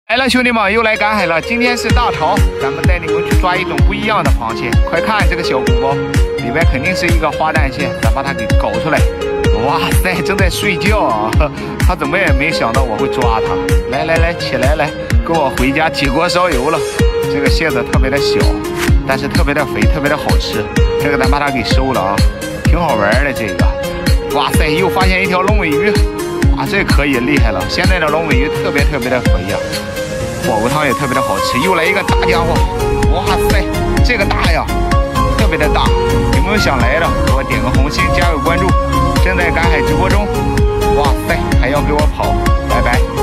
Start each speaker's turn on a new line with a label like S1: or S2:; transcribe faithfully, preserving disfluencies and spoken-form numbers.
S1: 来了，兄弟们，又来赶海了。今天是大潮，咱们带你们去抓一种不一样的螃蟹。快看这个小鼓包，里边肯定是一个花旦蟹，咱把它给搞出来。哇塞，正在睡觉啊！他怎么也没想到我会抓它。来来来，起来来，跟我回家起锅烧油了。这个蟹子特别的小，但是特别的肥，特别的好吃。这个咱把它给收了啊，挺好玩的这个。哇塞，又发现一条龙尾鱼。哇，这可以厉害了！现在的龙尾鱼特别特别的肥呀。火锅汤也特别的好吃，又来一个大家伙！哇塞，这个大呀，特别的大！有没有想来的？给我点个红心，加个关注。正在赶海直播中，哇塞，还要给我跑，拜拜。